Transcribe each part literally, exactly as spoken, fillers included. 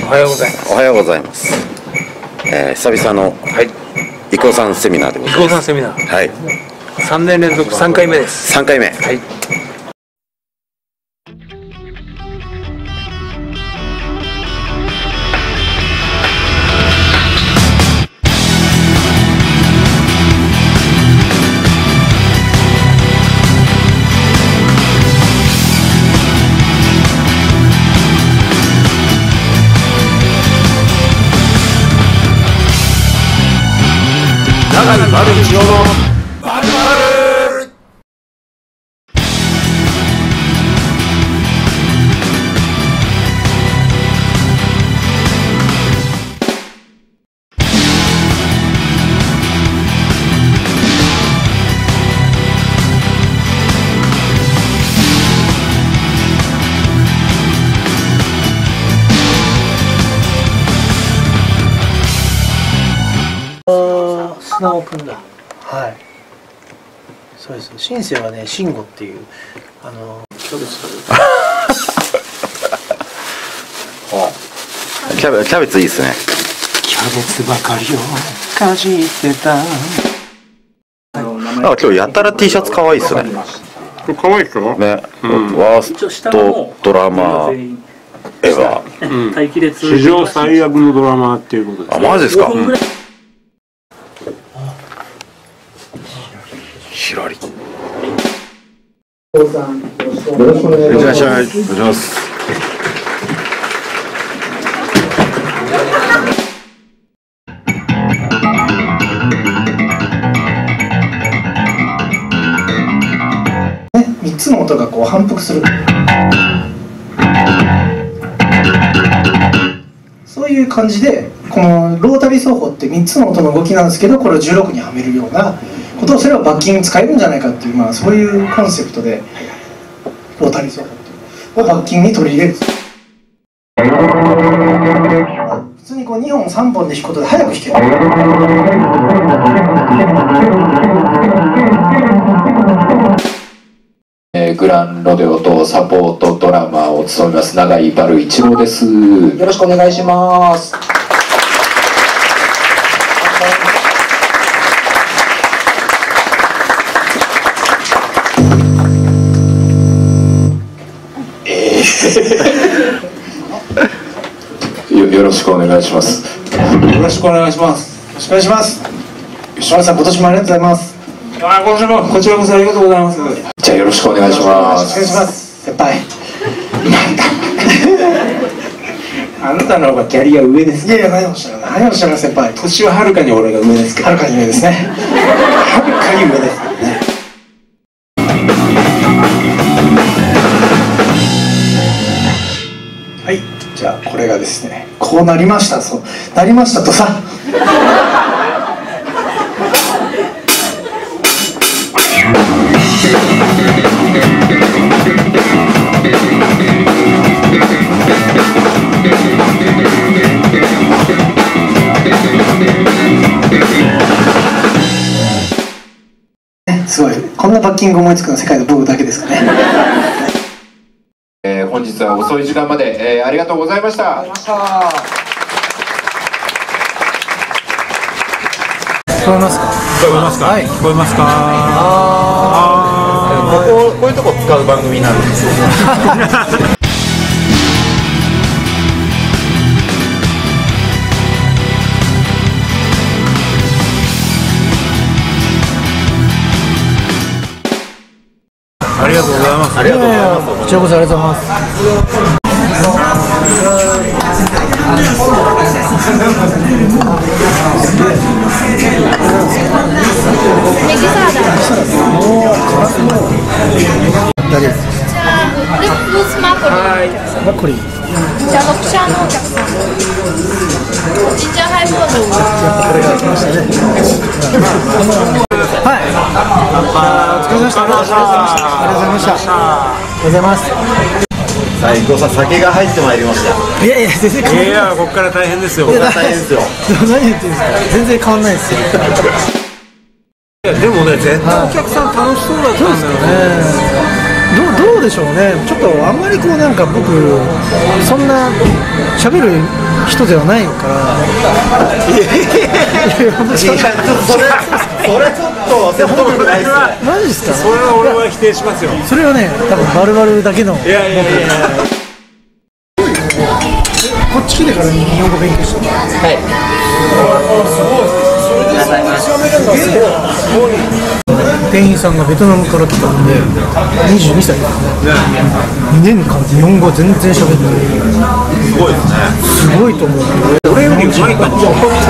はようございます。 おはようございます。えー、久々の伊藤さんセミナーでございます。 伊藤さんセミナー。 はい。 三年連続三回目です。 三回目。 はい。長井丸一郎のバルバル。 砂尾くんだ。はい。そうです。シンセはね、シンゴっていうあのキャベツ。 キャベキャベツいいですね。 キャベツばかりをかじってた。 あ、今日やたら T シャツ可愛いですね。 可愛いですよ。 ね、うん、ワーストドラマーエヴァ。 うん、史上最悪のドラマーっていうことです。 あ、マジですか。うんひらり。よろしくお願いします。お願いします。 ね、三つの音がこう反復する。そういう感じで、このロータリー奏法って三つの音の動きなんですけど、これをじゅうろくにはめるような。ことをすればバッキングに使えるんじゃないかっていう、まあ、そういうコンセプトでロータリー奏法をバッキングに取り入れる。普通にこうにほんさんぼんで弾くことで早く弾ける。 えー、グランロデオとサポートドラマーを務めます永井バル一郎です。よろしくお願いします。よ, よろしくお願いします。 よろしくお願いします。よろしくお願いします。吉村さん、今年もありがとうございます。あ、今年もこちらこそありがとうございます。 じゃあよろしくお願いします。 お願いします。先輩。あなたの方がキャリア上です。いやいや、何をおっしゃる何をおっしゃる先輩。 年ははるかに俺が上ですけど。 はるかに上ですね。はるかに上ですね。はい、じゃあこれがですね、こうなりました、そうなりましたとさ。すごい、こんなバッキング思いつくの世界の僕だけですかね。 えー、本日は遅い時間まで、えー、ありがとうございました。 ありがとうございました。聞こえますか。 聞こえますか。はい、聞こえますか。 ああ。こここういうとこ使う番組なんですよ。 ありがとうございます。 ありがとうございます。 こちらこそありがとうございます。 大丈夫です。フルーツマッコリ。じゃあロクシャーのお客さん。ジンジャーハイボール。 やっぱこれが来ましたね。はい。お疲れ様でした。ありがとうございました。ありがとうございます。 さあ、伊藤さん、酒が入ってまいりました。 いやいや、全然変わんない。 いや、ここから大変ですよ。 ここから大変ですよ。 何言ってんですか。全然変わんないですよ。 いや、でもね、絶対お客さん楽しそうだったんだよね。 どうどうでしょうね。ちょっとあんまりこうなんか僕そんな喋る人ではないから。いやいや本当にそれそれちょっと説得力ないですね。マジですか。 それは俺は否定しますよ。 それはね多分バルバルだけの。 いやいやいやいや。 こっち来てから日本語勉強した。はい。店員さんがベトナムから来たんでにじゅうにさいですね。にねんかん日本語全然喋ってない。 すごいですね。 すごいと思う。 俺よりうまいかも。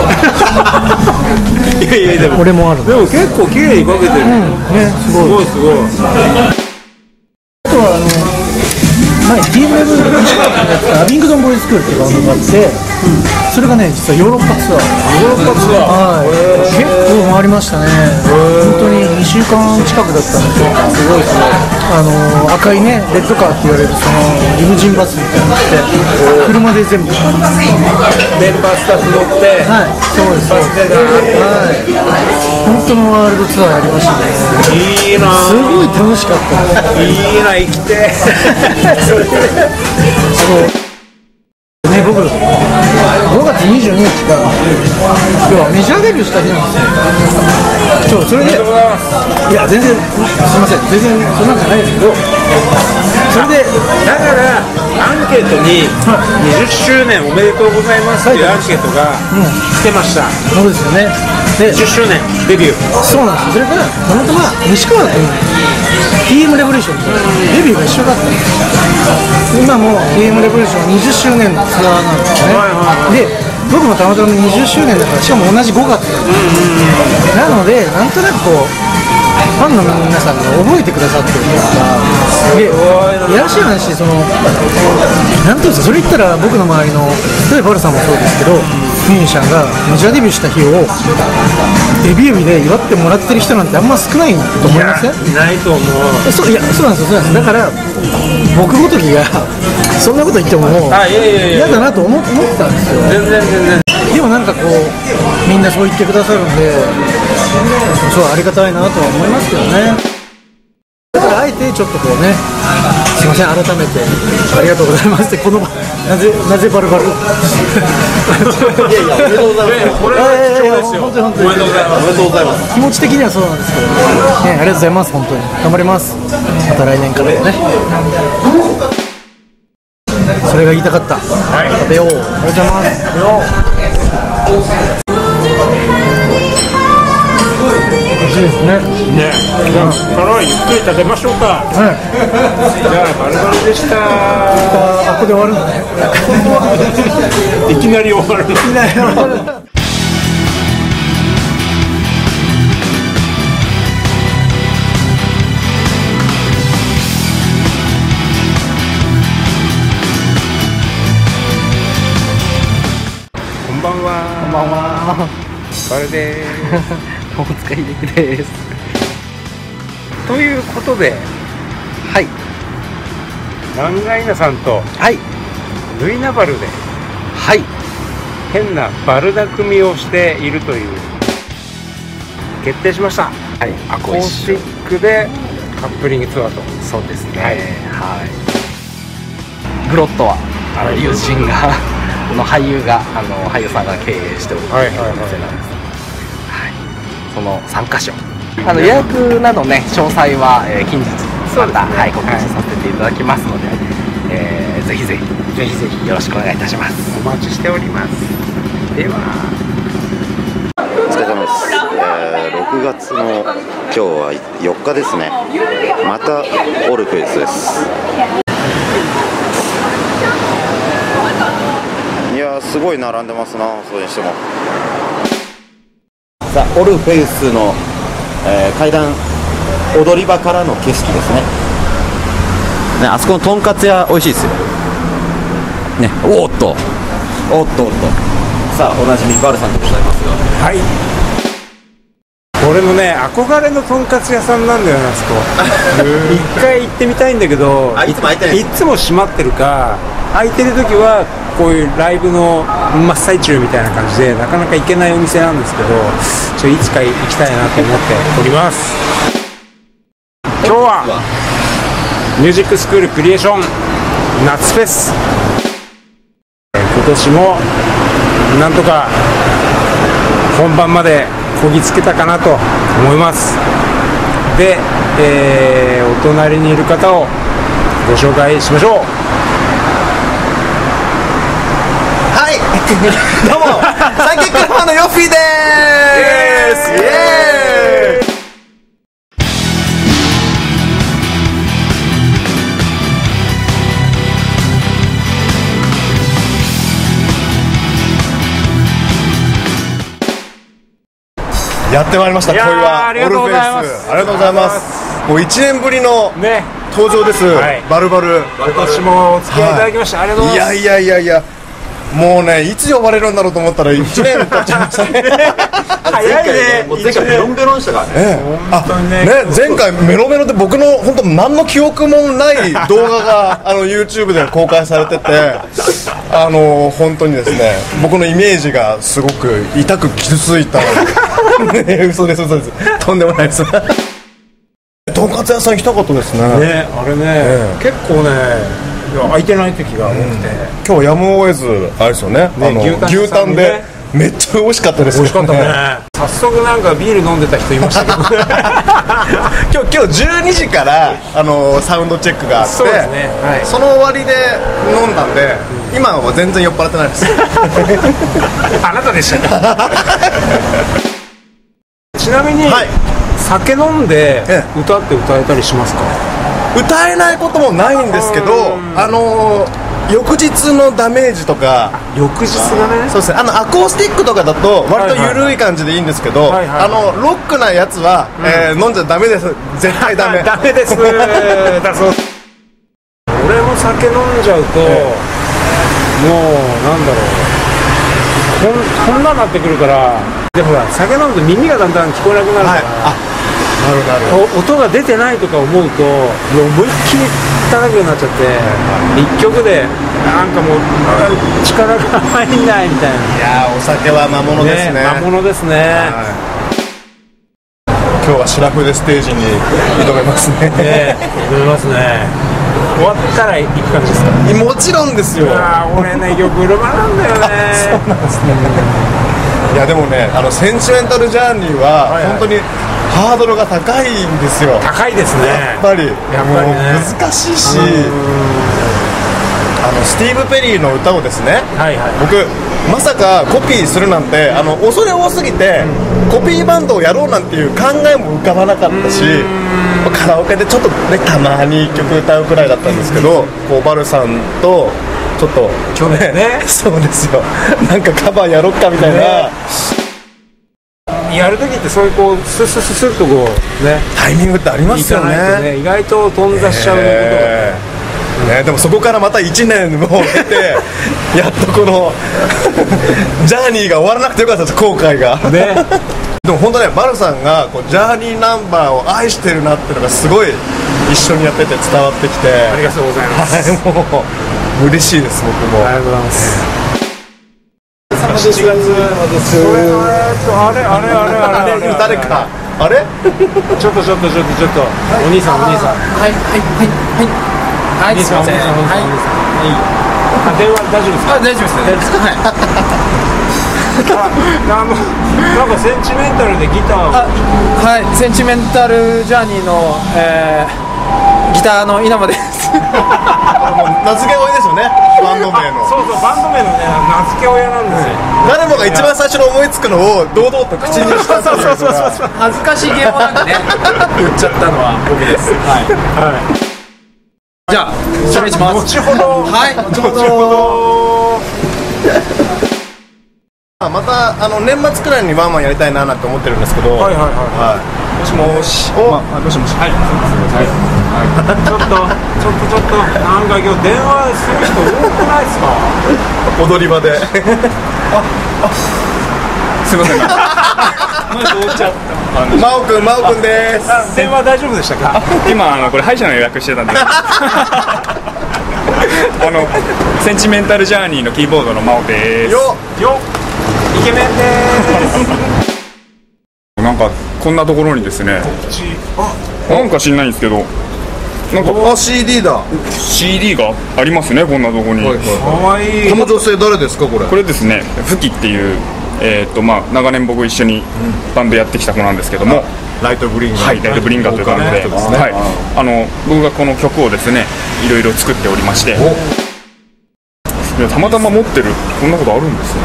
いやいやでも俺もある。 でも結構綺麗にかけてる。 うんねすごいすごいすごい。 あとはあの前 ティーエム レブルのアビングドンボーイスクールっていうバンドがあって、それがね実はヨーロッパツアー。 ヨーロッパツアー。 はい。結構回りましたね。本当ににしゅうかん近くだったんですよ。すごいすごい。あの赤いねレッドカーって言われるそのリムジンバスみたいなのって車で全部。 メンバースタッフ乗って。 はい。そうです。はい。本当のワールドツアーやりましたね。 いいな。 すごい楽しかった。 いいな生きて。 ね、僕ごがつにじゅうににちが要はメジャーデビューした日なんですよ。そうそれでいや全然すみません全然そんなんじゃないですけど、それでだからアンケートににじゅっしゅうねんおめでとうございますっていうアンケートが来てました。 そうですよね。でじゅっしゅうねんデビュー。 そうなんですよ。それからたまたま西川君 ティーエム レボリューションとデビューが一緒だったんですよ。今も ティーエム レボリューションにじゅっしゅうねんのツアーなんですよね。で僕もたまたまにじゅっしゅうねんだから、しかも同じごがつなのでなんとなくこうファンの皆さんが覚えてくださってるというか、でいやらしい話、そのなんていうんですか、それ言ったら僕の周りの例えばバルさんもそうですけど、ミュージシャンがメジャーデビューした日をデビュー日で祝ってもらってる人なんてあんま少ないと思いません？ いないと思う。 そういやそうなんですよそうなんです。だから僕ごときがそんなこと言ってももうあいやいやいや嫌だなと思思ってたんですよ。 全然全然。 でもなんかこうみんなそう言ってくださるんで、そうありがたいなとは思いますけどね。だからあえてちょっとこうね、すいません改めてありがとうございますってこのなぜなぜバルバルいやいやおめでとうございます。これは貴重ですよ。本当に本当におめでとうございます。おめでとうございます。気持ち的にはそうなんですけどね、ありがとうございます。本当に頑張ります。また来年からもね。それが言いたかった。はい。食べよう。ありがとうございます。食べよう。美味しいですね。 ね。辛いゆっくり食べましょうか。 はい。 じゃあバルバルでした。 あ、ここで終わるんだね。 いきなり終わる。いきなり終わる。 こんばんは。 こんばんは。 バルです。 お疲れです。 ということで、 はい。 ランガイナさんと、 はい。 ルイナバルで、 はい。 変なバルダ組みをしているという決定しました。はい。アコースティックでカップリングツアーと。 そうですね。 はい。 はい、グロットはあの友人がの俳優があの俳優さんが経営しておるお店なんです。はい。そのさんかしょ。あの予約などね詳細は、えー、近日また、ね、はい告知させていただきますので、はい、えー、ぜひぜひぜひぜひよろしくお願いいたします。 お待ちしております。では。 お疲れ様です、えー、ろくがつの今日はよっかですね。またオルフェイスです。いやーすごい並んでますな。それにしてもさあオルフェイスの、えー、階段踊り場からの景色ですね。ね、あそこのとんかつ屋美味しいですよね。おーっとおっとおっとさあおなじみバルさんでございますが、 はい。俺のね憧れのとんかつ屋さんなんだよな、あそこ。一回行ってみたいんだけど、 あいつも開いてない。 いつも閉まってるか、空いてる時はこういうライブの真っ最中みたいな感じでなかなか行けないお店なんですけど、ちょいつか行きたいなと思っております。今日はミュージックスクールクリエーション夏フェス、今年もなんとか本番までこぎつけたかなと思います。で、えー、お隣にいる方をご紹介しましょう。 はいどうもサンキックルマンのヨッフィーでーす。イエーイ。やってまいりました。 いやー恋はありがとうございます。 ありがとうございます。もういちねんぶりのね、 登場です。 はいバルバル。 今年もお付き合いいただきまして、ありがとうございます。 いやいやいやいや、もうね、いつ呼ばれるんだろうと思ったらいちねん経っちゃいましたね。 早いね。 前回ベロンベロンしたからね。 ええ、あ当にねね、前回メロメロで僕の本当何の記憶もない動画があの YouTube で公開されてて、あの本当にですね、僕のイメージがすごく痛く傷ついた。ね、嘘です嘘です。とんでもないです。とんかつ屋さん行きたかったですね。 ね、あれね、 ええ結構ね、いや空いてない時が多くて、 今日やむを得ずあれですよね。あの牛タン牛タンでめっちゃ美味しかったです。 美味しかったね。早速なんかビール飲んでた人いましたけどね。 今日今日じゅうにじからあのサウンドチェックがあって、 そうですね、はい、 その終わりで飲んだんで、今は全然酔っ払ってないです。 あなたでしたか。ちなみに、 はい、 酒飲んでえ歌って歌えたりしますか？ 歌えないこともないんですけど、あの翌日のダメージとか、 翌日がね、 そうですね、あのアコースティックとかだと割と緩い感じでいいんですけど、 はいはいはいあのロックなやつは、うん、えー、飲んじゃダメです。絶対ダメ。 ダメです。だそう。俺も酒飲んじゃうと、ええ、もうなんだろう、こんこんなになってくるから。でほら酒飲むと耳がだんだん聞こえなくなるから、はい、あ、なるなる、音が出てないとか思うと思いっきり叩くようになっちゃって、一曲でなんかもう力が入んないみたいな。 いやー、お酒は魔物ですね。 ね、魔物ですね。はい、 今日はシラフでステージに挑めますね。 ね、挑めますね。終わったら行く感じですか？ もちろんですよ。 あー、俺ね、よく車なんだよね。 そうなんですね。いやでもね、あのセンチメンタルジャーニーは本当にハードルが高いんですよ。 高いですね。 やっぱり、 やっぱりね、 難しいし、あのスティーブ・ペリーの歌をですね、はいはい、僕まさかコピーするなんて、あの恐れ多すぎて、うん、コピーバンドをやろうなんていう考えも浮かばなかったし、カラオケでちょっとね、たまにいっきょく歌うくらいだったんですけど、こうバルさんとちょっと去年ね、 そうですよ、なんかカバーやろっかみたいな、ね、 やるときってそういうこうスッスッスッスッとこうね、タイミングってありますよ ね, ね意外と頓挫しちゃうことが、えーね、でもそこからまたいちねんを経てやっとこのジャーニーが終わらなくてよかったです、後悔がね。でも本当ね、バルさんがこうジャーニーナンバーを愛してるなっていうのがすごい一緒にやってて伝わってきて、 ありがとうございます、 はい、もう嬉しいです。僕もありがとうございます。 しちがつです。 あれあれあれあれあれ誰かあれちょっとちょっとちょっとちょっとお兄さんお兄さん、 はいはいはいはいはい、すいません、はい、 電話大丈夫ですか？ あ、大丈夫です大丈夫です。はいあのなんかセンチメンタルでギターを、 はい、センチメンタルジャーニーの、えー、ギターの稲葉です。 もう名付け親ですよね、バンド名の。 そうそう、バンド名のね、名付け親なんですよ。 誰もが一番最初に思いつくのを堂々と口にしたそうそうそうそう、恥ずかしげもなくね言っちゃったのは僕です。はい、はい、じゃあ失礼します。 後ほど、 はい、後ほど。 またあの年末くらいにワンマンやりたいななんて思ってるんですけど、はいはいはい、はい、もしもし、お、まあ、もしもし、はい、はいはい、 ちょっとちょっとちょっとなんか今日電話する人多くないですか？ 踊り場でああ、すいませんまず終わっちゃった。 真央くん、真央くんです。 電話大丈夫でしたか？ 今あのこれ歯医者の予約してたんであのセンチメンタルジャーニーのキーボードの真央です。 よよイケメンです。 なんかこんなところにですね、なんか知んないんですけど、 なんかあ シーディー だ。 シーディー がありますね、こんなとこに。 かわいい。この女性誰ですかこれ？ これですね、フキっていう、えーっとまあ、長年僕一緒にバンドやってきた子なんですけども、 ライトブリンガー。 はい、ライトブリンガーというバンドで、はい、あの僕がこの曲をですねいろいろ作っておりまして、いやたまたま持ってるこんなことあるんですね。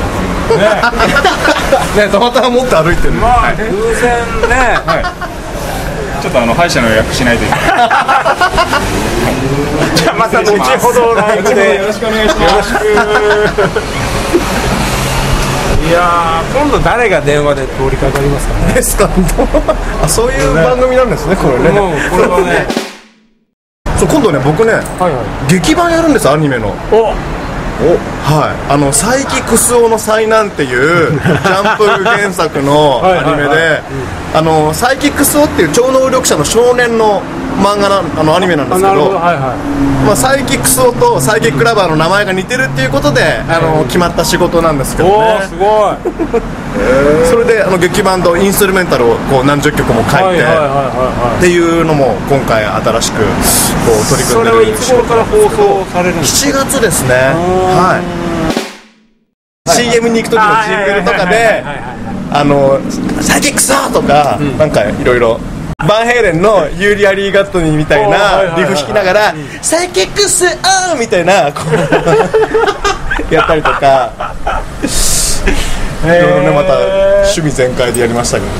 ね、たまたま持って歩いてる。 まあ偶然ね、 はい、ちょっとあの歯医者の予約しないといけない。 じゃあまた後ほどライブでよろしくお願いします。 いやー、今度誰が電話で通りかかりますかね。 ですか。あ、そういう番組なんですね、これね。 もうこれはね、 そう今度ね、僕ね、 はいはい、 劇版やるんです、アニメの。 おお、はい、あのサイキクスオの災難っていうジャンプ原作のアニメで、あのサイキクスオっていう超能力者の少年の漫画なあのアニメなんですけど、はいはい、まあ、サイキクスオとサイキックラバーの名前が似てるっていうことで、あの決まった仕事なんですけどね。 おー、すごい。 それであの劇版とインストゥルメンタルをこう何十曲も書いてっていうのも今回新しくこう取り組んでる。 それはいつ頃から放送されるんですか？ しちがつですね。はい、シーエム に行く時のジングルとかであのサイキックスとか、うん、なんかいろいろバンヘイレンのユーリアリーガットニーみたいなリフ弾きながらサイキックスオーみたいなこうやったりとかいろいろね、また趣味全開でやりましたけどね。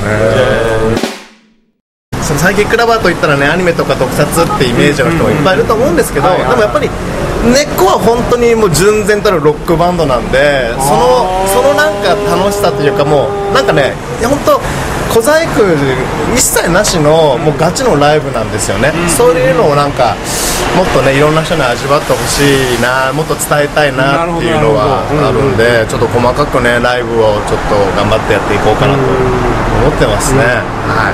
そのサイキックラバーといったらね、アニメとか特撮ってイメージの人もいっぱいいると思うんですけど、でもやっぱり根っこは本当にもう純然たるロックバンドなんで、そのそのなんか楽しさというか、もうなんかね、本当小細工一切なしのもうガチのライブなんですよね。そういうのをなんかもっとね、いろんな人に味わってほしいな、もっと伝えたいなっていうのはあるんで、ちょっと細かくねライブをちょっと頑張ってやっていこうかなと思ってますね。はい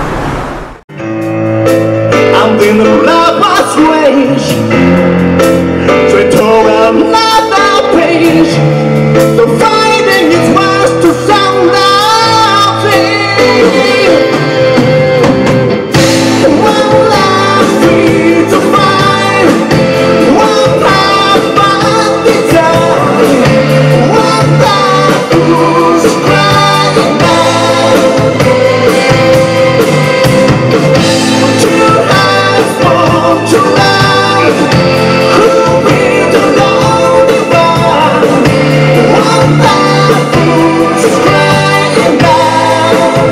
。I'm in the lover's range, straight to another page. The fighting is worse to some nothing. One last free to find, one half by design, one half who's crying out. Two eyes fall to life, who'll be the lonely one? One half who's crying out.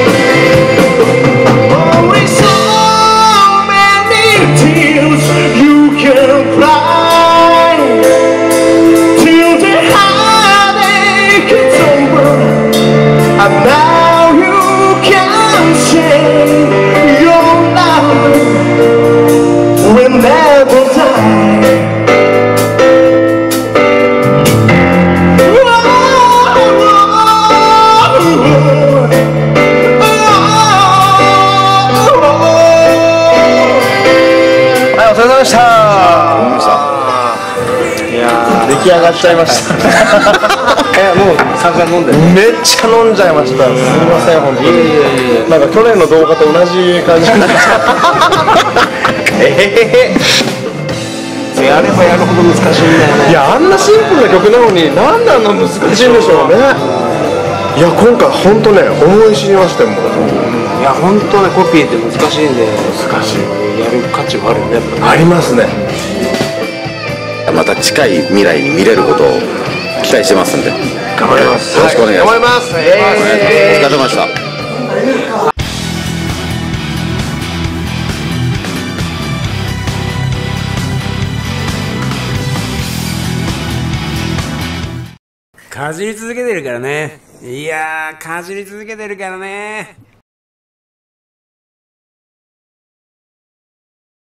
Only so many tears you can cry till the heartache is over, and now you can share your love will never die.はい、お疲れ様でした。いやー、出来上がっちゃいました。え、もう散々飲んでる？めっちゃ飲んじゃいました。すみません、本当に。なんか去年の動画と同じ感じになっちゃう。えへへ。やればやるほど難しいんだよね。いや、あんなシンプルな曲なのになんであんな難しいんでしょうね。いや、今回本当ね、思い知りましたよ。もういや、本当ね、コピーって難しいんで、難しい。やる価値もあるよね、やっぱね。ありますね。 また近い未来に見れることを期待してますんで、 頑張ります。 よろしくお願いします。 頑張ります。 お疲れ様でした。 かじり続けてるからね。いやー、かじり続けてるからね。